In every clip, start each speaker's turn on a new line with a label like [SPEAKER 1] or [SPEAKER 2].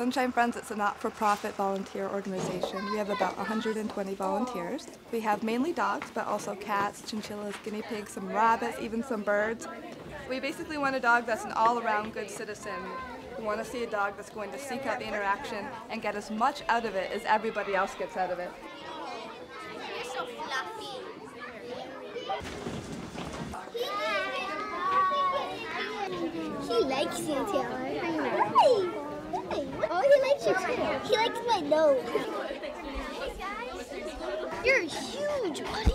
[SPEAKER 1] Sunshine Friends, it's a not-for-profit volunteer organization. We have about 120 volunteers. We have mainly dogs, but also cats, chinchillas, guinea pigs, some rabbits, even some birds. We basically want a dog that's an all-around good citizen. We want to see a dog that's going to seek out the interaction and get as much out of it as everybody else gets out of it.
[SPEAKER 2] You're so fluffy. He likes you, Taylor. Hey. Oh, he likes you too. He likes my nose. You're huge, buddy.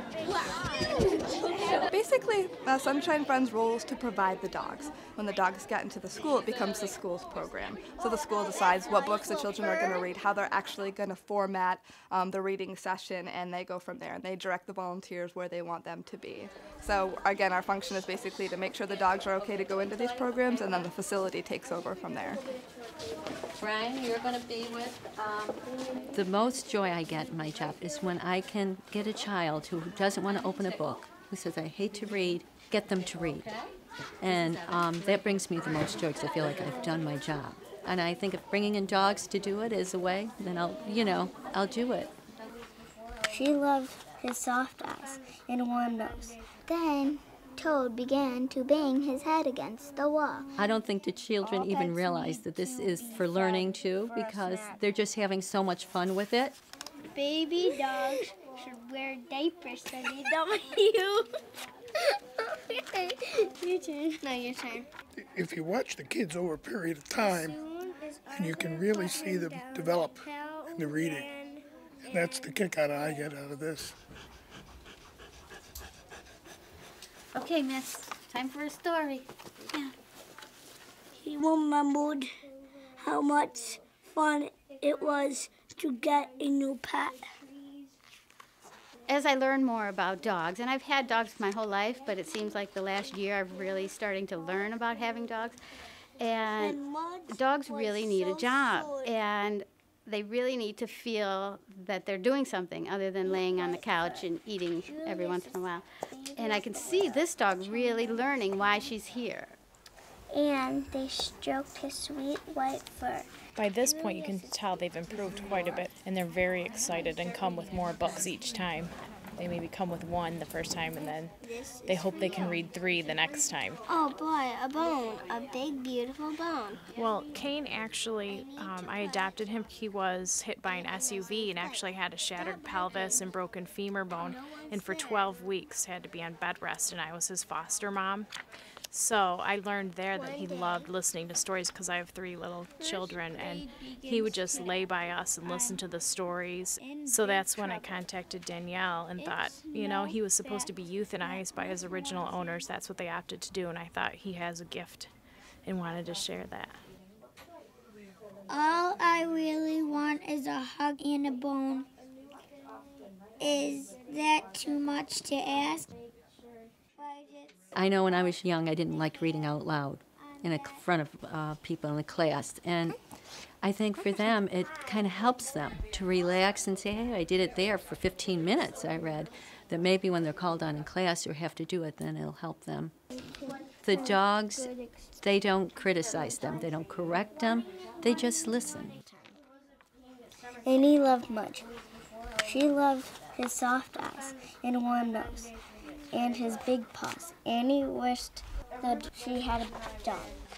[SPEAKER 2] Huge.
[SPEAKER 1] Basically, Sunshine Friends' role is to provide the dogs. When the dogs get into the school, it becomes the school's program. So the school decides what books the children are going to read, how they're actually going to format the reading session, and they go from there. And they direct the volunteers where they want them to be. So again, our function is basically to make sure the dogs are okay to go into these programs, and then the facility takes over from there.
[SPEAKER 3] Brian, you're going to be with... The most joy I get in my job is when I can get a child who doesn't want to open a book, who says, I hate to read, get them to read. And that brings me the most joy because I feel like I've done my job. And I think if bringing in dogs to do it is a way, then I'll do it.
[SPEAKER 2] She loved his soft eyes and warm nose. Then Toad began to bang his head against the wall.
[SPEAKER 3] I don't think the children even realize that this is for learning too, because they're just having so much fun with it.
[SPEAKER 2] Baby dogs should wear diapers so they don't you. Your turn. No, your turn.
[SPEAKER 4] If you watch the kids over a period of time, and you can really see them develop in the reading. And that's the kick I get out of this.
[SPEAKER 5] Okay, miss, time for a story. Yeah.
[SPEAKER 6] He remembered how much fun it was to get a new pet.
[SPEAKER 5] As I learn more about dogs, and I've had dogs my whole life, but it seems like the last year I'm really starting to learn about having dogs. And dogs really need a job, and they really need to feel that they're doing something other than laying on the couch and eating every once in a while. And I can see this dog really learning why she's here.
[SPEAKER 2] And they stroked his sweet white fur.
[SPEAKER 7] By this point, you can tell they've improved quite a bit, and they're very excited and come with more books each time. They maybe come with one the first time, and then they hope they can read 3 the next time.
[SPEAKER 2] Oh boy, a bone, a big, beautiful bone.
[SPEAKER 7] Well, Kane actually, I adopted him. He was hit by an SUV and actually had a shattered pelvis and broken femur bone, and for 12 weeks had to be on bed rest, and I was his foster mom. So I learned there that he loved listening to stories because I have 3 little children, and he would just lay by us and listen to the stories. So that's when I contacted Danielle and thought, he was supposed to be euthanized by his original owners. That's what they opted to do, and I thought he has a gift and wanted to share that.
[SPEAKER 2] All I really want is a hug and a bone. Is that too much to ask?
[SPEAKER 3] I know when I was young, I didn't like reading out loud in front of people in the class. And I think for them, it kind of helps them to relax and say, hey, I did it there for 15 minutes, I read. That maybe when they're called on in class or have to do it, then it'll help them. The dogs, they don't criticize them. They don't correct them. They just listen.
[SPEAKER 2] And he loved Mudge. She loved his soft eyes and warm nose and his big paws. Annie wished that she had a dog.